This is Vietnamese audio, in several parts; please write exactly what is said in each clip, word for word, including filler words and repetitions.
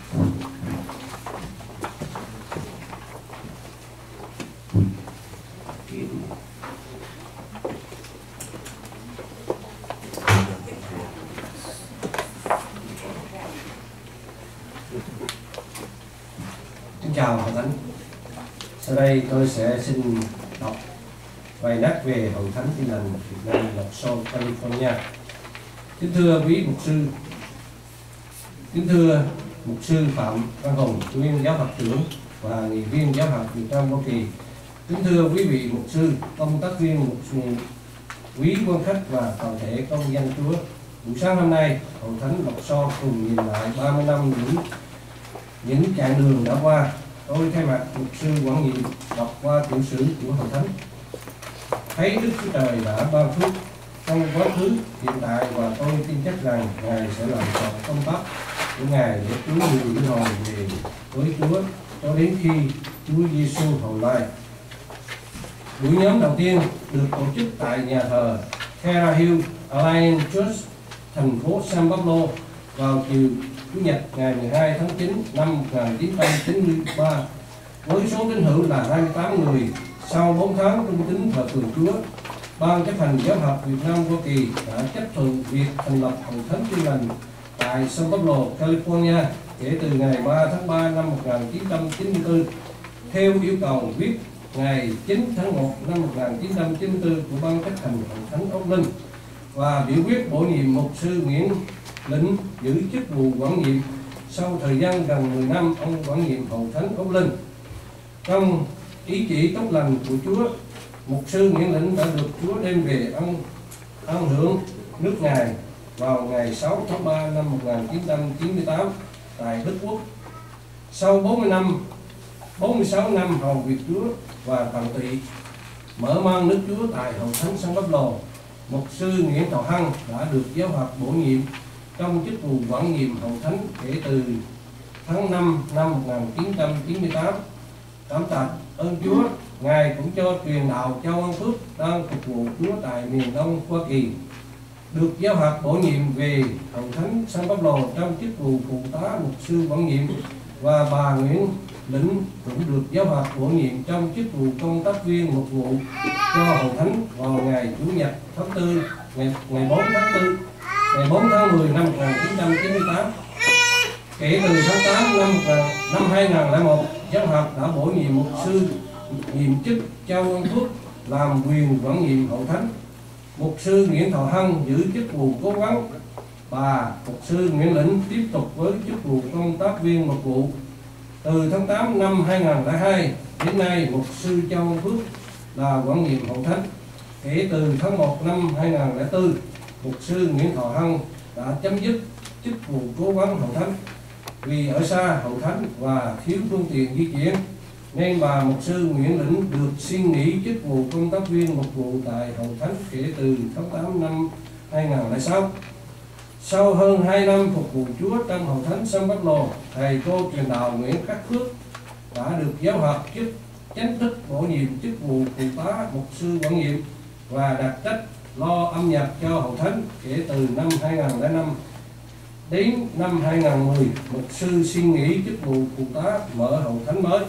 Xin chào Hội Thánh. Sau đây tôi sẽ xin đọc bài nhắc về Hội Thánh Tin Lành Việt Nam Lộc Son, California. Kính thưa quý mục sư, kính thưa mục sư Phạm Văn Hùng, nguyên giáo học trưởng và nghị viên giáo học Việt Nam Hoa Kỳ. Kính thưa quý vị mục sư, công tác viên mục sư, quý quan khách và toàn thể công dân Chúa. Buổi sáng hôm nay, Hội Thánh Lộc Son cùng nhìn lại ba mươi năm những những chặng đường đã qua. Tôi thay mặt mục sư Quảng Nhiệm đọc qua tiểu sử của Hội Thánh. Thấy Đức Chúa Trời đã ban phước trong quá khứ, hiện tại và tôi tin chắc rằng Ngài sẽ làm trọn công tác của Ngài để cứu người linh hồn về với Chúa cho đến khi Chúa Giêsu hầu lại. Buổi nhóm đầu tiên được tổ chức tại nhà thờ Terra Hill Alliance Church, thành phố San Pablo vào chiều Chủ nhật ngày mười hai tháng chín năm một nghìn chín trăm chín mươi ba với số tín hữu là hai mươi tám người. Sau bốn tháng trung tín và thường Chúa, Ban chấp hành giáo học Việt Nam Hoa Kỳ đã chấp thuận việc thành lập Hội Thánh Tin Lành tại San Pablo, California kể từ ngày ba tháng ba năm một nghìn chín trăm chín mươi tư theo yêu cầu viết ngày chín tháng một năm một nghìn chín trăm chín mươi tư của Ban chấp hành Hội Thánh Úc Linh và biểu quyết bổ nhiệm mục sư Nguyễn Lĩnh giữ chức vụ quản nhiệm. Sau thời gian gần mười năm ông quản nhiệm Hội Thánh Úc Linh, trong ý chỉ tốt lành của Chúa, mục sư Nguyễn Lĩnh đã được Chúa đem về ăn ăn hưởng nước Ngài vào ngày sáu tháng ba năm một nghìn chín trăm chín mươi tám tại Đức Quốc. Sau bốn mươi năm, bốn mươi sáu năm hầu việc Chúa và tận tụy mở mang nước Chúa tại Hội Thánh San Pablo, mục sư Nguyễn Thọ Hân đã được giáo học bổ nhiệm trong chức vụ quản nhiệm Hội Thánh kể từ tháng năm năm một nghìn chín trăm chín mươi tám. Cảm tạ ơn Chúa, Ngài cũng cho truyền đạo Châu An Phước đang phục vụ Chúa tại miền Đông Hoa Kỳ được giáo học bổ nhiệm về Hội Thánh San Pablo trong chức vụ phụ tá mục sư quản nhiệm, và bà Nguyễn Lĩnh cũng được giáo học bổ nhiệm trong chức vụ công tác viên mục vụ cho Hội Thánh vào ngày Chủ nhật tháng tư ngày ngày bốn tháng tư ngày bốn tháng mười năm một nghìn chín trăm chín mươi tám. Kể từ tháng tám năm năm hai nghìn lẻ một, giáo học đã bổ nhiệm mục sư nhiệm chức Châu An Phước làm quyền quản nhiệm Hội Thánh. Mục sư Nguyễn Thọ Hân giữ chức vụ cố vấn. Bà mục sư Nguyễn Lĩnh tiếp tục với chức vụ công tác viên mục vụ. Từ tháng tám năm hai nghìn lẻ hai đến nay, mục sư Châu An Phước là quản nhiệm Hội Thánh. Kể từ tháng một năm hai nghìn lẻ bốn, mục sư Nguyễn Thọ Hân đã chấm dứt chức vụ cố vấn Hội Thánh. Vì ở xa Hội Thánh và thiếu phương tiện di chuyển, nên bà mục sư Nguyễn Lĩnh được xin nghỉ chức vụ công tác viên mục vụ tại Hội Thánh kể từ tháng tám năm hai nghìn lẻ sáu. Sau hơn hai năm phục vụ Chúa trong Hội Thánh San Pablo, thầy cô truyền đạo Nguyễn Khắc Phước đã được giáo học chức chánh thức bổ nhiệm chức vụ phụ tá mục sư quản nhiệm và đặc trách lo âm nhạc cho Hội Thánh kể từ năm hai nghìn lẻ năm. Đến năm hai nghìn mười, mục sư xin nghỉ chức vụ phụ tá mở Hội Thánh mới.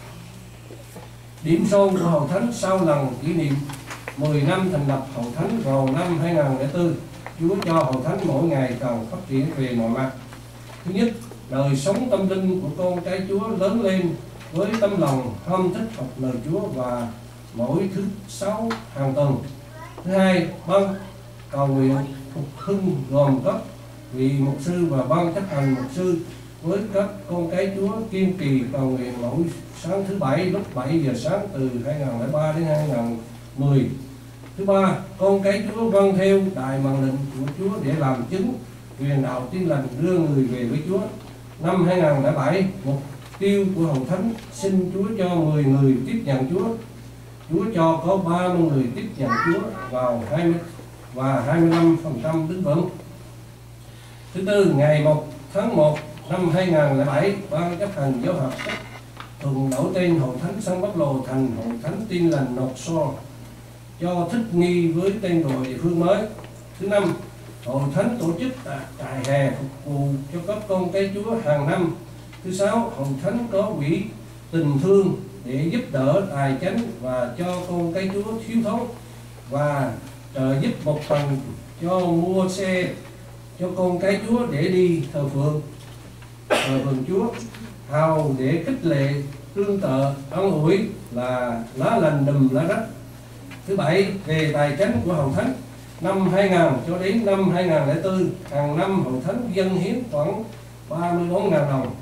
Điểm số của Hội Thánh sau lần kỷ niệm mười năm thành lập Hội Thánh vào năm hai nghìn lẻ bốn, Chúa cho Hội Thánh mỗi ngày càng phát triển về mọi mặt. Thứ nhất, đời sống tâm linh của con cái Chúa lớn lên với tâm lòng ham thích học lời Chúa và mỗi thứ sáu hàng tuần. Thứ hai, ban cầu nguyện phục hưng gồm các vị mục sư và ban chấp hành mục sư với các con cái Chúa kiên trì cầu nguyện mỗi sáng thứ bảy lúc bảy giờ sáng từ hai nghìn lẻ ba đến hai nghìn mười. Thứ ba, con cái Chúa vâng theo đại mạng lệnh của Chúa để làm chứng truyền đạo tin lành đưa người về với Chúa. Năm hai nghìn lẻ bảy, mục tiêu của Hội Thánh xin Chúa cho mười người tiếp nhận Chúa. Chúa cho có ba mươi người tiếp nhận Chúa vào hai mươi và hai mươi lăm phần trăm đứng vững. Thứ tư, ngày một tháng một năm hai nghìn lẻ bảy, ban chấp hành giáo học thuận đổi tên Hội Thánh San Pablo thành Hội Thánh Tin Lành Lộc Son cho thích nghi với tên gọi địa phương mới. Thứ năm, Hội Thánh tổ chức trại hè phục vụ cho các con cái Chúa hàng năm Thứ sáu, hậu thánh có quỹ tình thương để giúp đỡ tài chánh và cho con cái Chúa thiếu thốn, và trợ giúp một phần cho mua xe cho con cái Chúa để đi thờ phượng thờ phượng Chúa, hào để khích lệ tương tự ân ủi là lá lành đùm lá rách. Thứ bảy, về tài chánh của hậu thánh, năm hai nghìn cho đến năm hai nghìn không trăm lẻ bốn, hàng năm hậu thánh dâng hiến khoảng ba mươi bốn nghìn đồng,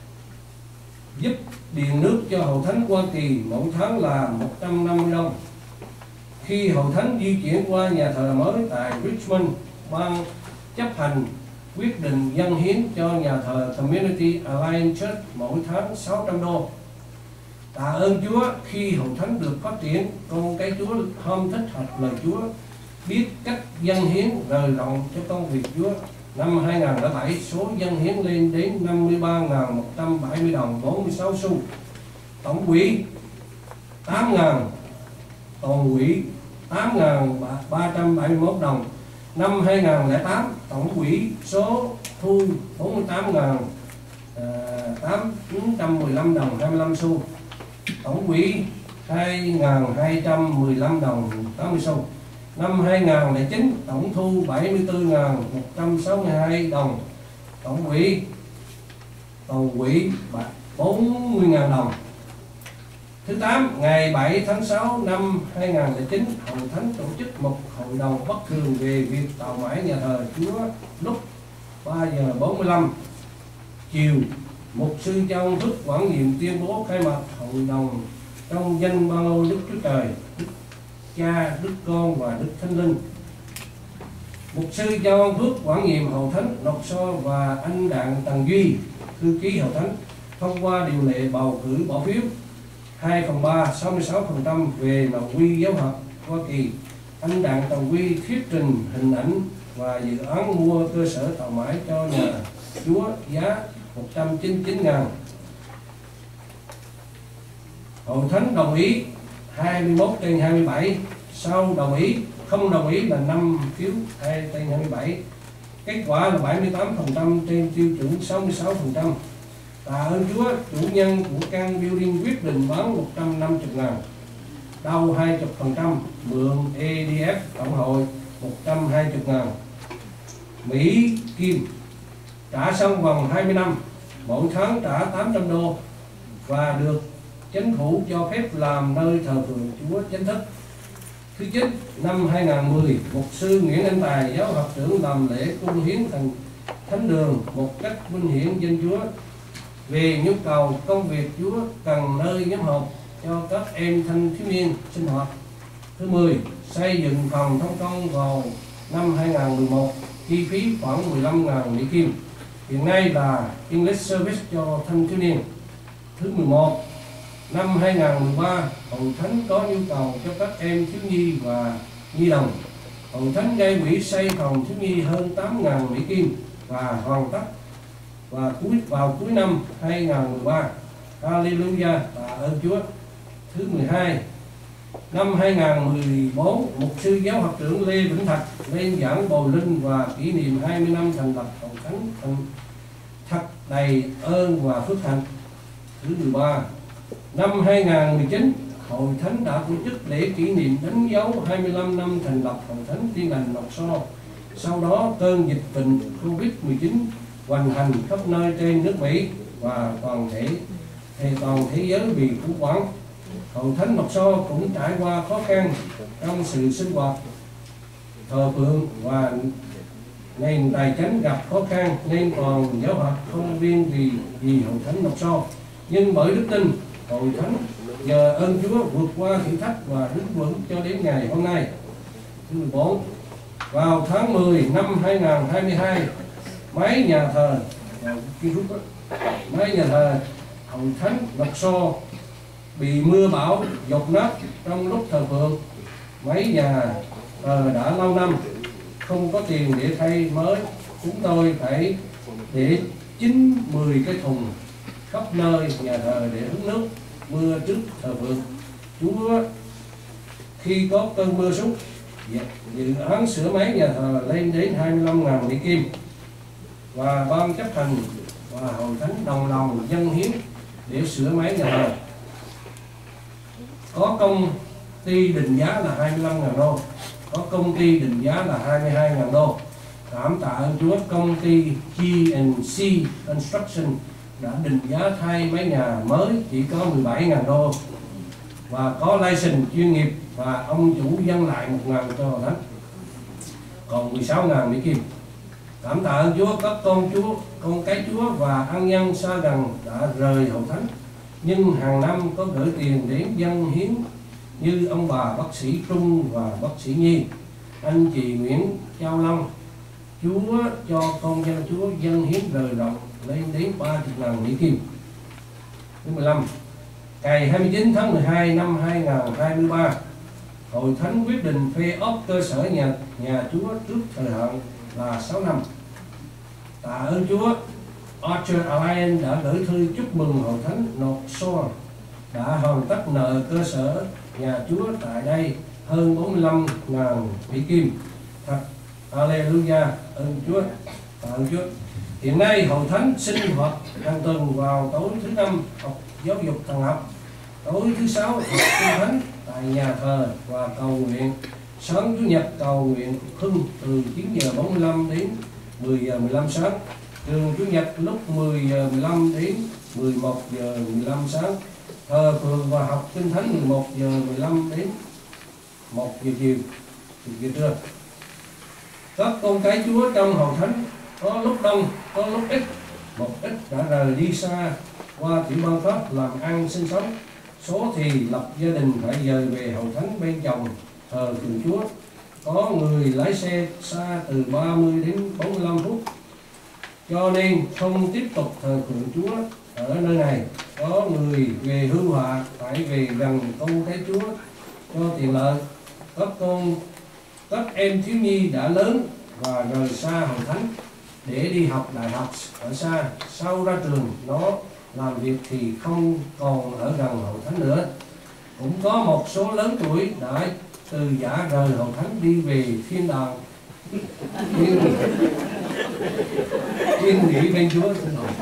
giúp điện nước cho hậu thánh Hoa Kỳ mỗi tháng là một trăm năm mươi đồng. Khi hậu thánh di chuyển qua nhà thờ mới tại Richmond, ban chấp hành quyết định dâng hiến cho nhà thờ Community Alliance Church mỗi tháng sáu trăm đô. Tạ ơn Chúa, khi hậu thánh được phát triển, con cái Chúa hôm thích học lời Chúa, biết cách dâng hiến rời rộng cho công việc Chúa. Năm hai nghìn không trăm lẻ bảy, số dâng hiến lên đến năm mươi ba nghìn một trăm bảy mươi đồng bốn mươi sáu xu. Tổng quỹ tám nghìn, tổng quỹ tám nghìn ba trăm bảy mươi mốt đồng. Năm hai nghìn không trăm lẻ tám, tổng quỹ số thu bốn mươi tám nghìn tám trăm mười lăm đồng hai mươi lăm xu. Tổng quỹ hai nghìn hai trăm mười lăm đồng tám mươi xu. Năm hai nghìn không trăm lẻ chín, tổng thu bảy mươi tư nghìn một trăm sáu mươi hai đồng. Tổng quỹ tổng quỹ bốn mươi nghìn đồng. Thứ tám, ngày bảy tháng sáu năm hai nghìn không trăm lẻ chín, hậu thánh tổ chức một hội đồng bất thường về việc tạo mãi nhà thờ Chúa lúc ba giờ bốn mươi lăm chiều. Mục sư Châu Phước Quảng Nhiệm tuyên bố khai mạc hội đồng trong danh ba ngôi Đức Chúa Trời, Đức Cha, Đức Con và Đức Thánh Linh. Mục sư Châu Phước Quảng Nhiệm hậu thánh Nọc So và anh Đặng Tần Duy, thư ký hậu thánh, thông qua điều lệ bầu cử bỏ phiếu hai phần ba sáu mươi sáu phần trăm về nội quy giáo học Hoa Kỳ. Anh Đặng Tần Duy thuyết trình hình ảnh và dự án mua cơ sở tạo mãi cho nhà Chúa giá một trăm chín mươi chín nghìn. Hội thánh đồng ý hai mươi mốt trên hai mươi bảy, sau đồng ý không đồng ý là năm phiếu hai trên hai mươi bảy. Kết quả là bảy mươi tám phần trăm trên tiêu chuẩn sáu mươi sáu phần trăm. Tạ ơn Chúa, chủ nhân của căn building quyết định bán một trăm năm mươi ngàn, đau hai mươi phần trăm, mượn e đê ép tổng hội một trăm hai mươi ngàn. Mỹ Kim trả xong vòng hai mươi năm, mỗi tháng trả tám trăm đô và được chính phủ cho phép làm nơi thờ phượng Chúa chính thức. Thứ chín, năm hai nghìn không trăm mười, mục sư Nguyễn Anh Tài, giáo học trưởng, làm lễ cung hiến thành thánh đường một cách vinh hiển danh Chúa. Về nhu cầu công việc, Chúa cần nơi nhóm họp cho các em thanh thiếu niên sinh hoạt. Thứ mười, xây dựng phòng thông công vào năm hai nghìn không trăm mười một, chi phí khoảng mười lăm nghìn Mỹ Kim. Hiện nay là English Service cho thanh thiếu niên. Thứ mười một, năm hai nghìn không trăm mười ba, Hội Thánh có nhu cầu cho các em thiếu nhi và nhi đồng. Hội Thánh gây quỹ xây phòng thiếu nhi hơn tám nghìn Mỹ Kim và hoàn tất và cuối vào cuối năm hai nghìn không trăm mười ba. Hallelujah, tạ ơn Chúa. Thứ mười hai, năm hai nghìn không trăm mười bốn, mục sư giáo học trưởng Lê Vĩnh Thạch lên giảng bồi linh và kỷ niệm hai mươi năm thành lập Hội Thánh thành thật đầy ơn và phước hạnh. Thứ mười ba, năm hai nghìn không trăm mười chín, Hội Thánh đã tổ chức lễ kỷ niệm đánh dấu hai mươi lăm năm thành lập Hội Thánh Tin Lành Nọc So. Sau đó cơn dịch bệnh Covid mười chín hoành hành khắp nơi trên nước Mỹ và toàn thể thì toàn thế giới bị khủng hoảng. Hội Thánh Nọc So cũng trải qua khó khăn trong sự sinh hoạt thờ phượng và nền tài chánh gặp khó khăn, nên toàn giáo học không riêng vì vì Hội Thánh Nọc So, nhưng bởi đức tin, Hội Thánh nhờ ơn Chúa vượt qua thử thách và đứng vững cho đến ngày hôm nay. Thứ mười bốn, vào tháng mười năm hai nghìn không trăm hai mươi hai, mái nhà thờ mái nhà thờ Hội Thánh Nọc So bị mưa bão dột nát trong lúc thờ phượng. Mái nhà thờ đã lâu năm không có tiền để thay mới, chúng tôi phải để chín mười cái thùng khắp nơi nhà thờ để hứng nước mưa trước thờ phượng Chúa. Khi có cơn mưa xuống, dự án sửa máy nhà thờ lên đến hai mươi lăm nghìn Mỹ Kim và ban chấp hành và hội thánh đồng lòng dâng hiến để sửa máy nhà thờ. Có công ty định giá là hai mươi lăm nghìn đô, có công ty định giá là hai mươi hai nghìn đô. Cảm tạ ơn Chúa, công ty G and C Construction đã định giá thay mái nhà mới chỉ có mười bảy nghìn đô và có license chuyên nghiệp, và ông chủ dâng lại một nghìn cho hội thánh, còn mười sáu nghìn Mỹ Kim. Cảm tạ ơn Chúa, các con Chúa, con cái Chúa và ân nhân xa gần đã rời hội thánh, nhưng hàng năm có gửi tiền đến dâng hiến như ông bà bác sĩ Trung và bác sĩ Nhi, anh chị Nguyễn Châu Long. Chúa cho con dân Chúa dâng hiến rời rộng lên đến ba mươi nghìn Mỹ Kim. Thứ mười lăm, ngày hai mươi chín tháng mười hai năm hai nghìn không trăm hai mươi ba, hội thánh quyết định phê ốp cơ sở nhà nhà Chúa trước thời hạn là sáu năm. Tạ ơn Chúa, Archer Alliance đã gửi thư chúc mừng hội thánh North Shore đã hoàn tất nợ cơ sở nhà Chúa tại đây hơn bốn mươi lăm nghìn Mỹ Kim. Thật Alleluia, ơn Chúa, tạ ơn Chúa. Hiện nay hội thánh sinh hoạt hàng tuần vào tối thứ năm học giáo dục thần học, tối thứ sáu học kinh thánh tại nhà thờ và cầu nguyện. Sáng chủ nhật cầu nguyện hưng từ chín giờ bốn mươi lăm đến mười giờ mười lăm sáng. Trường chủ nhật lúc mười giờ mười lăm đến mười một giờ mười lăm sáng. Thờ phượng và học kinh thánh mười một giờ mười lăm đến một giờ chiều, giờ trưa. Các con cái Chúa trong hội thánh có lúc đông, có lúc ít, một ít đã rời đi xa qua tiểu bang Pháp làm ăn sinh sống. Số thì lập gia đình phải dời về hội thánh bên chồng thờ phượng Chúa. Có người lái xe xa từ ba mươi đến bốn mươi lăm phút, cho nên không tiếp tục thờ phượng Chúa ở nơi này. Có người về hưu họa phải về gần con cái Chúa cho tiện lợi. Các con các em thiếu nhi đã lớn và rời xa hội thánh để đi học đại học ở xa. Sau ra trường nó làm việc thì không còn ở gần hội thánh nữa. Cũng có một số lớn tuổi đã từ giả rời hội thánh đi về thiên đàng, chuyên nghỉ bên Chúa.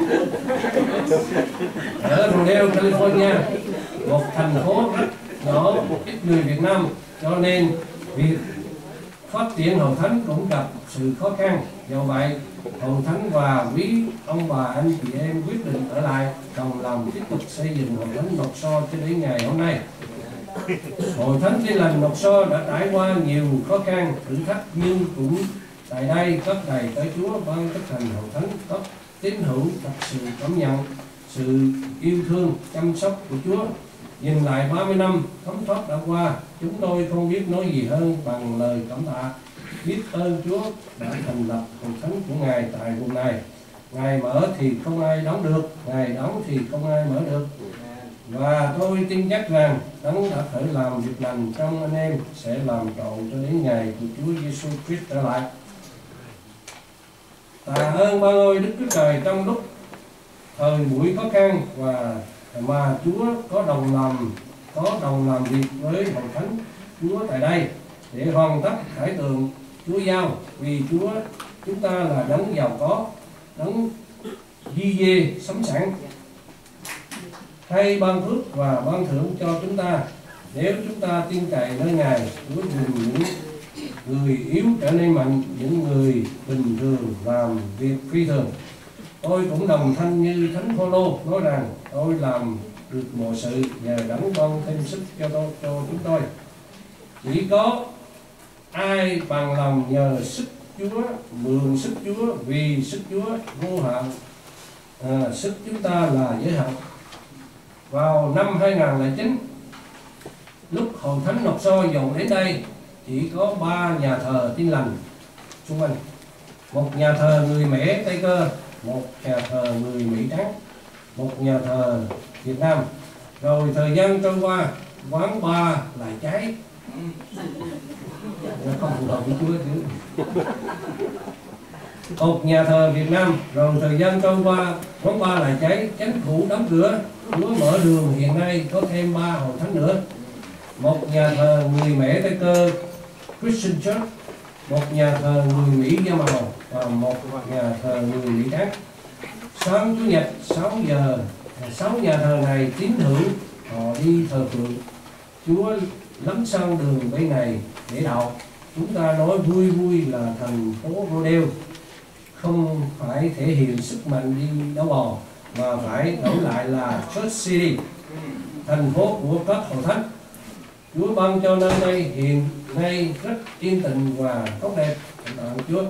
Ở Rodeo, California, một thành phố rất nhỏ, ít người Việt Nam, cho nên việc phát triển hội thánh cũng gặp sự khó khăn. Do vậy, hội thánh và quý ông bà anh chị em quyết định ở lại đồng làm tiếp tục xây dựng hội thánh North Shore cho đến ngày hôm nay. Hội thánh Tin Lành North Shore đã trải qua nhiều khó khăn, thử thách, nhưng cũng tại đây các đầy tới Chúa ban chấp hành hội thánh các tín hữu thật sự cảm nhận sự yêu thương chăm sóc của Chúa. Nhìn lại ba mươi năm thấm thoát đã qua, chúng tôi không biết nói gì hơn bằng lời cảm tạ, biết ơn Chúa đã thành lập hội thánh của Ngài tại vùng này. Ngài mở thì không ai đóng được, Ngài đóng thì không ai mở được. Và tôi tin chắc rằng Đấng đã khởi làm việc lành trong anh em sẽ làm trọn cho đến ngày của Chúa Giêsu Christ trở lại. Tạ ơn ba ơi Đức Chúa Trời, trong lúc thời buổi khó khăn và mà Chúa có đồng làm có đồng làm việc với hội thánh Chúa tại đây để hoàn tất khải tượng Chúa giao, vì Chúa chúng ta là Đấng giàu có, Đấng di dê sắm sẵn, hay ban phước và ban thưởng cho chúng ta nếu chúng ta tin cậy nơi Ngài. Chúa dùng những người yếu trở nên mạnh, những người bình thường làm việc phi thường. Tôi cũng đồng thanh như Thánh Phaolô nói rằng tôi làm được mọi sự nhờ Đấng ban thêm sức cho tôi cho chúng tôi. Chỉ có ai bằng lòng nhờ sức Chúa, mượn sức Chúa, vì sức Chúa vô hạn, à, sức chúng ta là giới hạn. Vào năm hai nghìn không trăm lẻ chín, lúc hội thánh North Shore dọn đến đây, chỉ có ba nhà thờ Tin Lành xung quanh. Một nhà thờ người Mễ Tây Cơ, một nhà thờ người Mỹ trắng, một nhà thờ Việt Nam. Rồi thời gian trôi qua, quán bar lại cháy. Nó không phù hợp với Chúa chứ. Một nhà thờ Việt Nam, rồi thời gian trôi qua, quán bar lại cháy, chánh phủ đóng cửa. Chúa mở đường, hiện nay có thêm ba hội thánh nữa. Một nhà thờ người Mễ Tây Cơ Christian Church, một nhà thờ người Mỹ da màu và một nhà thờ người Mỹ trắng. Sáng Chủ nhật sáu giờ, sáu nhà thờ này tín hữu họ đi thờ phượng Chúa lắm sang đường bên này để đậu. Chúng ta nói vui vui là thành phố Rodeo, không phải thể hiện sức mạnh đi đấu bò, mà phải đổi lại là Church City, thành phố của các hội thánh. Chúa ban cho nơi đây hiện nay rất yên tĩnh và tốt đẹp. Cảm ơn Chúa.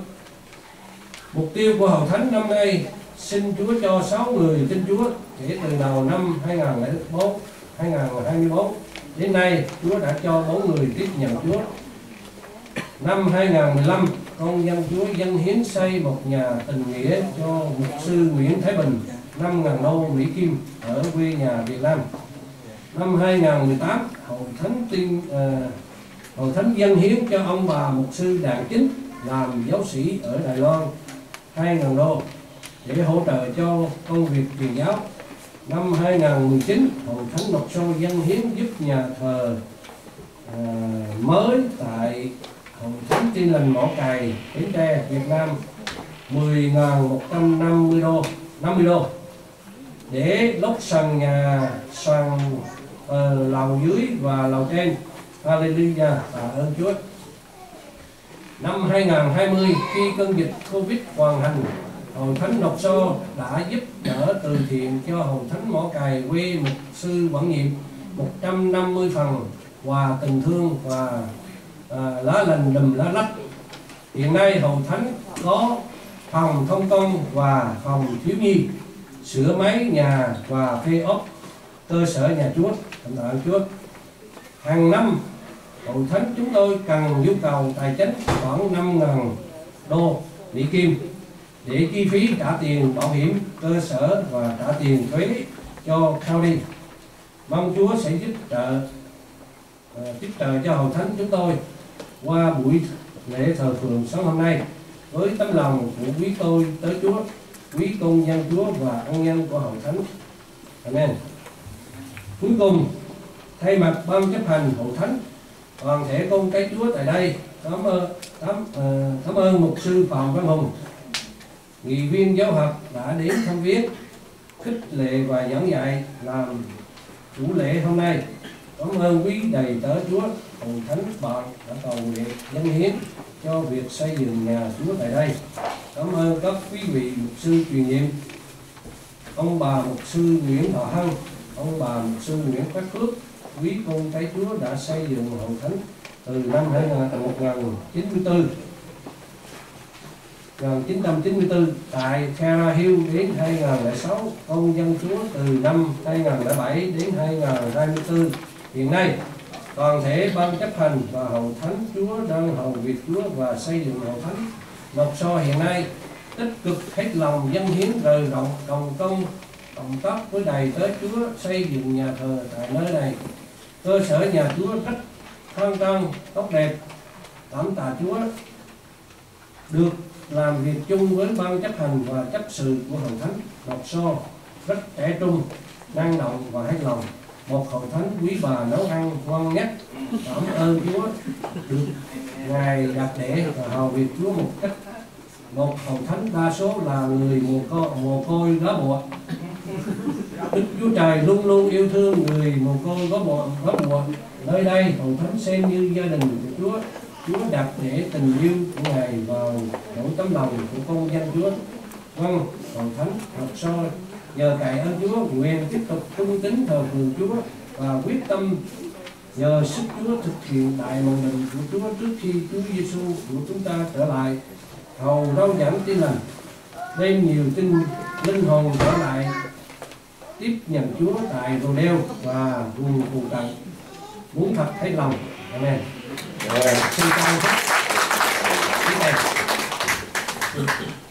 Mục tiêu của hội thánh năm nay, xin Chúa cho sáu người tin Chúa kể từ đầu năm hai nghìn không trăm lẻ bốn, hai nghìn không trăm hai mươi tư đến nay. Chúa đã cho bốn người tiếp nhận Chúa. Năm hai nghìn không trăm mười lăm, con dân Chúa dâng hiến xây một nhà tình nghĩa cho mục sư Nguyễn Thái Bình năm nghìn đô Mỹ Kim ở quê nhà Việt Nam. Năm hai nghìn không trăm mười tám, hội thánh tin uh, hội thánh dâng hiến cho ông bà mục sư Đặng Chính làm giáo sĩ ở Đài Loan hai nghìn đô để hỗ trợ cho công việc truyền giáo. Năm hai nghìn không trăm mười chín, hội thánh Lộc Sô dâng hiến giúp nhà thờ uh, mới tại hội thánh Tin Lành Mỏ Cày, Bến Tre, Việt Nam mười nghìn một trăm năm mươi đô, năm mươi đô để lót sàn nhà, sàn uh, lầu dưới và lầu trên. Hallelujah, tạ ơn Chúa. Năm hai nghìn không trăm hai mươi, khi cơn dịch Covid hoàn hành, hội thánh Lộc Sô đã giúp đỡ từ thiện cho hội thánh Mỏ Cày quê mục sư Quảng Nhiệm một trăm năm mươi phần quà tình thương và à, lá lành đùm lá lách. Hiện nay hội thánh có phòng thông công và phòng thiếu nhi, sửa máy nhà và thuê ốp cơ sở nhà Chúa. Cảm ơn Chúa. Hàng năm hội thánh chúng tôi cần nhu cầu tài chính khoảng năm nghìn đô Mỹ Kim để chi phí trả tiền bảo hiểm cơ sở và trả tiền thuế cho county. Mong Chúa sẽ giúp trợ uh, giúp trợ cho hội thánh chúng tôi qua buổi lễ thờ phượng sáng hôm nay với tấm lòng của quý tôi tới Chúa, quý công dân Chúa và ân nhân của hội thánh. Amen. Cuối cùng, thay mặt ban chấp hành hội thánh, toàn thể con cái Chúa tại đây cảm ơn cảm, uh, cảm ơn mục sư Phạm Văn Hùng, nghị viên giáo học đã đến thăm viếng, khích lệ và giảng dạy làm chủ lễ hôm nay. Cảm ơn quý đầy tớ Chúa, hội thánh bạn đã cầu nguyện dâng hiến cho việc xây dựng nhà Chúa tại đây. Cảm ơn các quý vị mục sư truyền nhiệm, ông bà mục sư Nguyễn Thọ Hân, ông bà mục sư Nguyễn Phát Phước, quý con cái Chúa đã xây dựng hội thánh từ năm một nghìn chín trăm chín mươi tư tại Cara Hill đến hai nghìn không trăm lẻ sáu, công dân Chúa từ năm hai nghìn không trăm lẻ bảy đến hai nghìn không trăm hai mươi tư. Hiện nay, toàn thể ban chấp hành và hội thánh Chúa đang hầu việc Chúa và xây dựng hội thánh Lộc Sô hiện nay tích cực hết lòng dâng hiến rời rộng đồng công cộng tác với đầy tớ Chúa xây dựng nhà thờ tại nơi này. Cơ sở nhà Chúa rất khang trang, tốt đẹp. Cảm tạ Chúa được làm việc chung với ban chấp hành và chấp sự của hội thánh Lộc Sô rất trẻ trung, năng động và hết lòng. Một hội thánh quý bà nấu ăn ngon nhất. Cảm ơn Chúa được Ngài đặt để và hầu việc Chúa một cách. Một hội thánh đa số là người mồ côi, mồ côi gó bụa. Đức Chúa Trời luôn luôn yêu thương người mồ côi gó bụa, gó bụa. Nơi đây hội thánh xem như gia đình của Chúa. Chúa đặt để tình yêu của Ngài vào mỗi tấm lòng của con dân Chúa. Vâng, hội thánh Lộc Sô nhờ cậy ơn Chúa nguyện tiếp tục trung tín thờ phượng Chúa và quyết tâm nhờ sức Chúa thực hiện đại mệnh lệnh của Chúa trước khi Chúa Giêsu của chúng ta trở lại hầu rao giảng tin lành, đem nhiều tin linh hồn trở lại tiếp nhận Chúa tại Rodeo và vùng phụ cận. Muốn thật hết lòng. Amen. Xin chào.